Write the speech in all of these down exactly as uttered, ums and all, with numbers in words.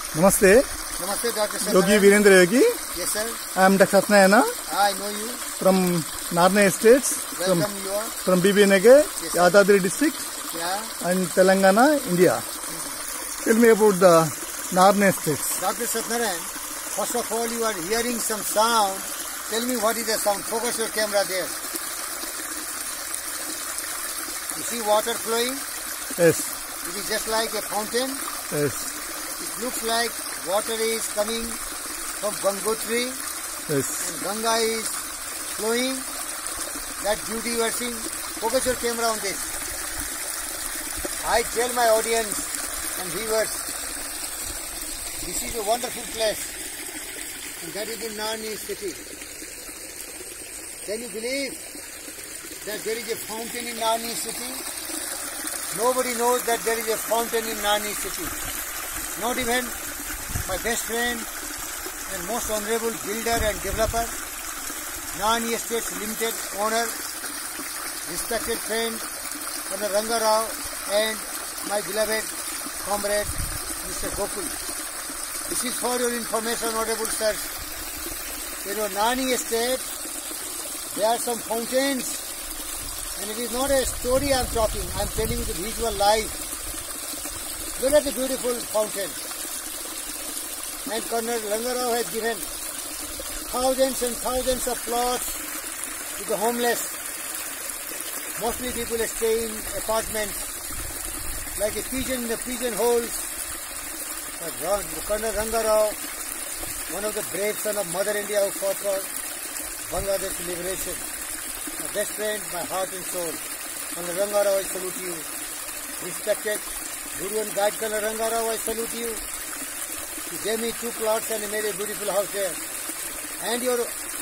Namaste. Namaste, Doctor Yogi Virendra Yogi. Yes, sir. I am Doctor Satnayana. I know you. From Narne Estates. Welcome, from, you are. From Bibinagar, Yes, Yadadri district. Yeah. And Telangana, India. Mm-hmm. Tell me about the Narne Estates. Doctor Satnayana, first of all, you are hearing some sound. Tell me what is the sound. Focus your camera there. You see water flowing? Yes. It is just like a fountain. Yes. It looks like water is coming from Gangotri. Yes. And Ganga is flowing. That beauty you are seeing. Focus your camera on this. I tell my audience and viewers, this is a wonderful place. And that is in NARNIE East City. Can you believe that there is a fountain in NARNIE East City? Nobody knows that there is a fountain in NARNIE East City. Not even my best friend and most honorable builder and developer, NARNIE Estates Limited owner, respected friend, Mister Ranga Rao, and my beloved comrade, Mister Gokul. This is for your information, honorable sirs. You know, NARNIE Estate, there are some fountains, and it is not a story I am talking, I am telling you the visual life. Look at the beautiful fountain. And Colonel Ranga Rao has given thousands and thousands of plots to the homeless. Mostly people stay in apartments like a pigeon in the pigeon holes. But Colonel Ranga Rao, one of the brave sons of Mother India who fought for Bangladesh liberation, my best friend, my heart and soul, Colonel Ranga Rao, I salute you. Respected Guru and guide Colonel Ranga Rao, I salute you. You gave me two plots and made a beautiful house there. And your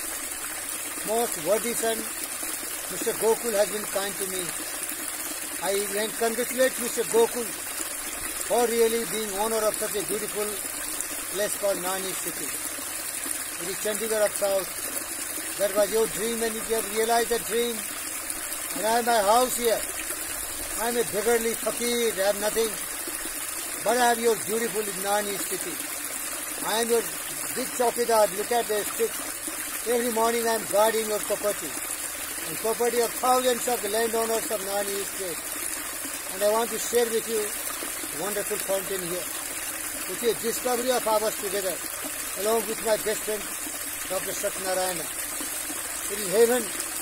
most worthy son, Mister Gokul, has been kind to me. I even congratulate Mister Gokul for really being owner of such a beautiful place called NARNIE City. It is Chandigarh of South. That was your dream, and you have realized that dream. And I have my house here. I am a beggarly fakir, I have nothing. But I have your beautiful NARNIE City. I am your big chowkidar. Look at the stick. Every morning I am guarding your property. And property of thousands of the landowners of NARNIE East City. And I want to share with you a wonderful fountain here. Which is a discovery of ours together. Along with my best friend, Doctor Satnayana. It is heaven.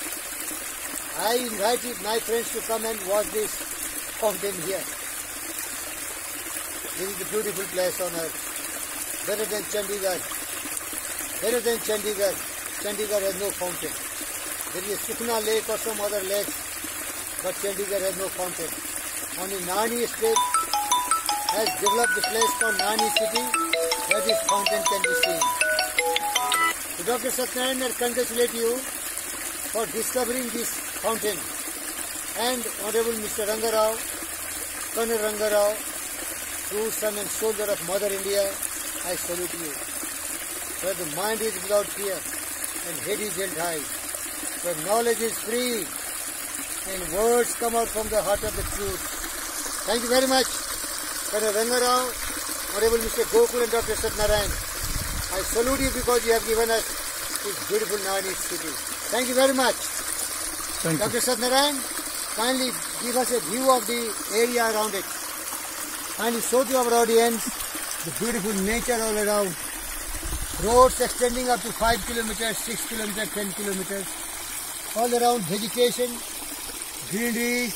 I invited my friends to come and watch this fountain here. This is a beautiful place on earth. Better than Chandigarh. Better than Chandigarh. Chandigarh has no fountain. There is a Sukna lake or some other lake, but Chandigarh has no fountain. Only NARNIE Estate has developed a place called NARNIE City where this fountain can be seen. So Doctor Satnayana, I congratulate you for discovering this fountain. And Honorable Mister Ranga Rao, Colonel Ranga Rao, true son and soldier of Mother India, I salute you. Where the mind is without fear and head is held high. Where knowledge is free and words come out from the heart of the truth. Thank you very much, Colonel Ranga Rao, Honorable Mister Gokul and Doctor Satnayana. I salute you because you have given us this beautiful NARNIE City. Thank you very much. Thank Doctor you. Satnayana, kindly give us a view of the area around it. Kindly show to our audience the beautiful nature all around. Roads extending up to five kilometers, six kilometers, ten kilometers. All around vegetation, greenery,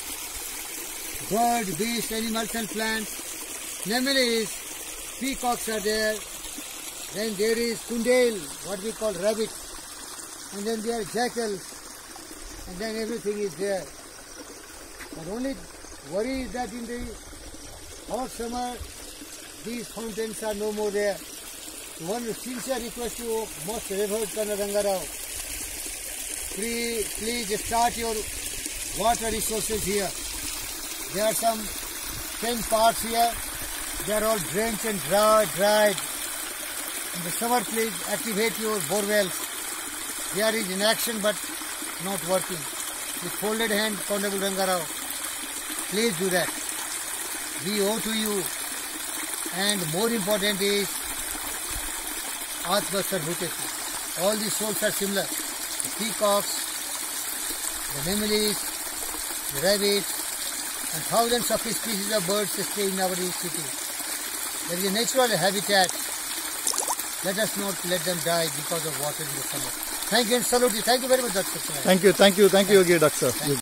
birds, beasts, animals and plants. Namilis, peacocks are there. Then there is kundel, what we call rabbit. And then there are jackals. And then everything is there. But only worry is that in the hot summer, these fountains are no more there. One sincere request to most revered Colonel Ranga Rao. Please, please start your water resources here. There are some ten parts here. They are all drenched and dry, dried. In the summer, please activate your bore wells. There is in action but not working. With folded hand, Honorable Ranga Rao, please do that. We owe to you And more important is Atma Sarvhuteshu. All these souls are similar. The peacocks, the nemilies, the rabbits, and thousands of species of birds stay in our city. There is a natural habitat. Let us not let them die because of water in the summer. Thank you and salute you. Thank you very much, Doctor Thank you, thank you, thank you again, Doctor